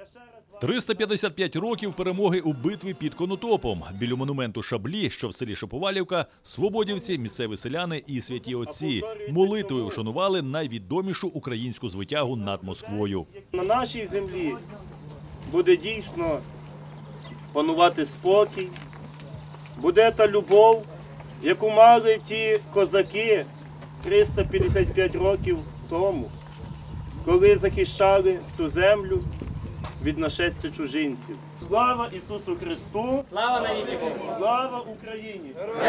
355 років перемоги у битві під Конотопом. Біля монументу Шаблі, що в селі Шаповалівка, свободівці, місцеві селяни і святі отці молитвою вшанували найвідомішу українську звитягу над Москвою. На нашій землі буде дійсно панувати спокій, буде та любов, яку мали ті козаки 355 років тому, коли захищали цю землю від нашестя чужинців. Слава Ісусу Христу! Слава навіки Богу! Слава Україні!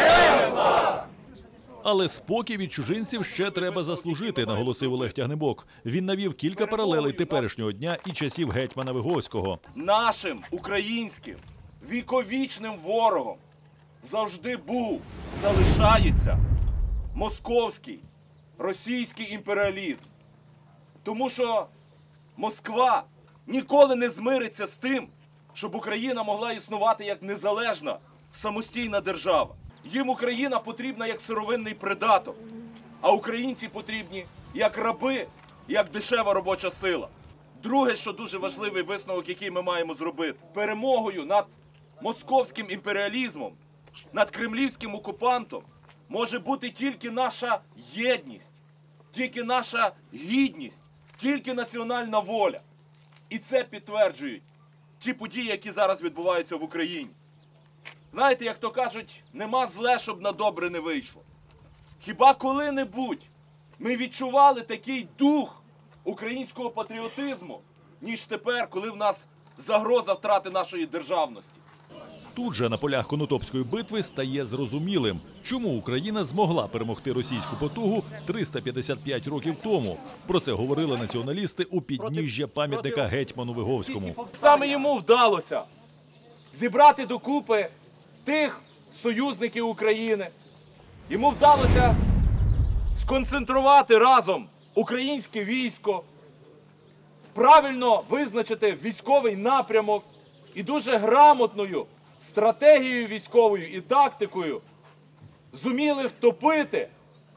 Але спокій від чужинців ще треба заслужити, наголосив Олег Тягнебок. Він навів кілька паралелей теперішнього дня і часів гетьмана Виговського. Нашим українським віковічним ворогом завжди був, залишається московський, російський імперіалізм. Тому що Москва ніколи не змириться з тим, щоб Україна могла існувати як незалежна, самостійна держава. Їм Україна потрібна як сировинний придаток, а українці потрібні як раби, як дешева робоча сила. Друге, що дуже важливий висновок, який ми маємо зробити. Перемогою над московським імперіалізмом, над кремлівським окупантом може бути тільки наша єдність, тільки наша гідність, тільки національна воля. І це підтверджують ті події, які зараз відбуваються в Україні. Знаєте, як то кажуть, нема зле, щоб на добре не вийшло. Хіба коли-небудь ми відчували такий дух українського патріотизму, ніж тепер, коли в нас загроза втрати нашої державності? Тут же на полях Конотопської битви стає зрозумілим, чому Україна змогла перемогти російську потугу 355 років тому. Про це говорили націоналісти у підніжжя пам'ятника гетьману Виговському. Саме йому вдалося зібрати докупи тих союзників України. Йому вдалося сконцентрувати разом українське військо, правильно визначити військовий напрямок і дуже грамотною стратегією військовою і тактикою зуміли втопити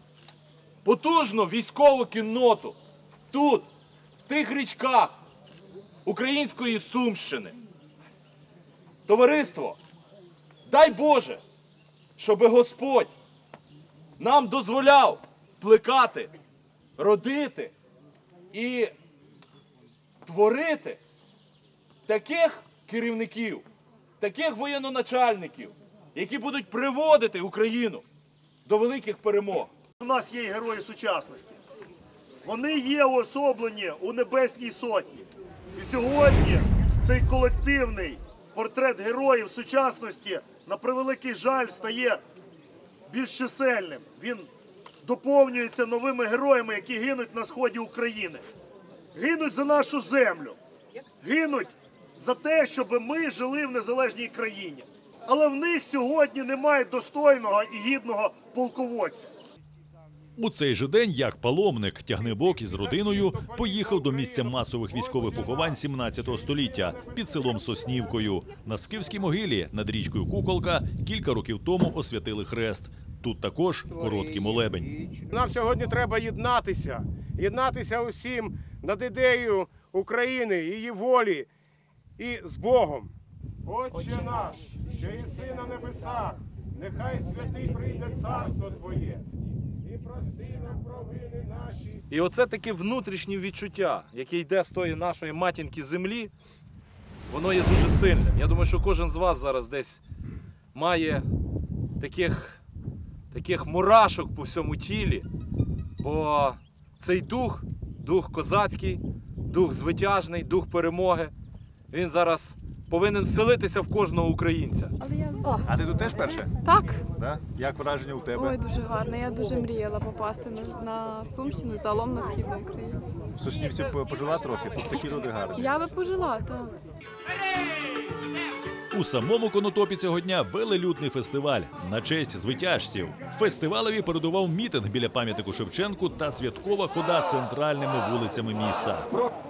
потужну військову кінноту тут, в тих річках української Сумщини. Товариство, дай Боже, щоби Господь нам дозволяв плекати, родити і творити таких керівників, таких воєнноначальників, які будуть приводити Україну до великих перемог. У нас є герої сучасності. Вони є уособлені у Небесній Сотні. І сьогодні цей колективний портрет героїв сучасності, на превеликий жаль, стає більш чисельним. Він доповнюється новими героями, які гинуть на сході України. Гинуть за нашу землю. Гинуть за те, щоб ми жили в незалежній країні. Але в них сьогодні немає достойного і гідного полководця. У цей же день, як паломник, Тягнебок із родиною поїхав до місця масових військових поховань 17 століття під селом Соснівкою. На Скіфській могилі над річкою Куколка кілька років тому освятили хрест. Тут також короткий молебень. Нам сьогодні треба єднатися усім над ідеєю України, її волі і з Богом. Отче наш, що єси на небесах, нехай святий прийде царство Твоє. І прости нам провини наші. І оце таке внутрішнє відчуття, яке йде з тої нашої матінки землі, воно є дуже сильним. Я думаю, що кожен з вас зараз десь має таких мурашок по всьому тілі, бо цей дух козацький, дух звитяжний, дух перемоги, він зараз повинен вселитися в кожного українця. А ти тут теж перше? Так. Да? Як враження у тебе? Ой, дуже гарно. Я дуже мріяла попасти на Сумщину, загалом на Східну Україну. В Соснівці пожила трохи, тут такі люди гарні. Я би пожила, так. У самому Конотопі цього дня велелюдний фестиваль на честь звитяжців. Фестивалеві передував мітинг біля пам'ятнику Шевченку та святкова хода центральними вулицями міста.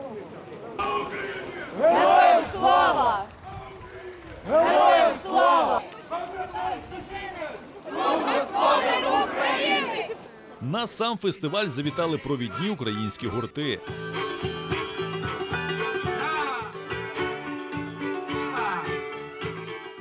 Героям слава! Героям слава! На сам фестиваль завітали провідні українські гурти.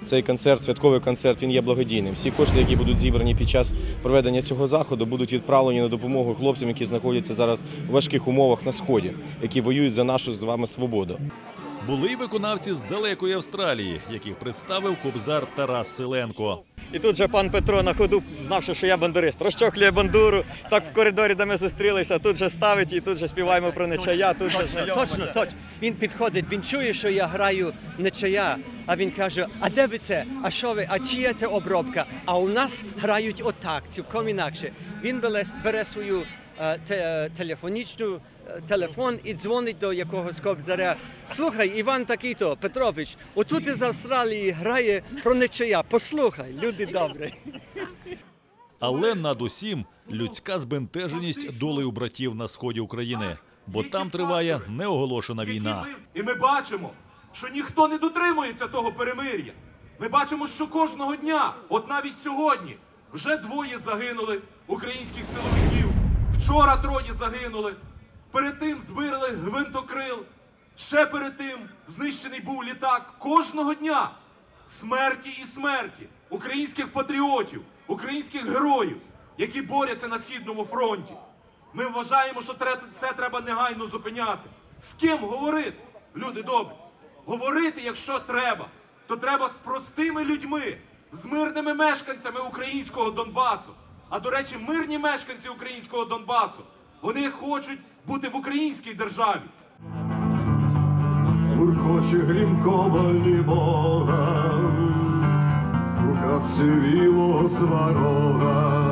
цей концерт, святковий концерт, він є благодійним. Всі кошти, які будуть зібрані під час проведення цього заходу, будуть відправлені на допомогу хлопцям, які знаходяться зараз у важких умовах на Сході, які воюють за нашу з вами свободу. Були й виконавці з далекої Австралії, яких представив кобзар Тарас Селенко. І тут же пан Петро на ходу, знавши, що я бандурист, розчохлює бандуру, так в коридорі, де ми зустрілися, тут же ставить і тут же співаємо про Нечая. Точно. Він підходить, він чує, що я граю Нечая, а він каже, а де ви це? А що ви? А чия це обробка? А у нас грають отак, цілком інакше. Він бере свою телефон і дзвонить до якогось кобзаря. Слухай, Іван такий-то, Петрович, отут із Австралії грає про Нечая. Послухай, люди добрі. Але над усім людська збентеженість долею братів на сході України, бо там триває неоголошена війна. І ми бачимо, що ніхто не дотримується того перемир'я. Ми бачимо, що кожного дня, от навіть сьогодні, вже 2 загинули українських силовиків, вчора 3 загинули, перед тим збирали гвинтокрил, ще перед тим знищений був літак. Кожного дня смерті і смерті українських патріотів, українських героїв, які борються на Східному фронті. Ми вважаємо, що це треба негайно зупиняти. З ким говорити, люди добрі? Говорити, якщо треба, то треба з простими людьми, з мирними мешканцями українського Донбасу. А, до речі, мирні мешканці українського Донбасу, вони хочуть бути в українській державі. Гуркоче грім ковалі Бога, у касивілого сварога.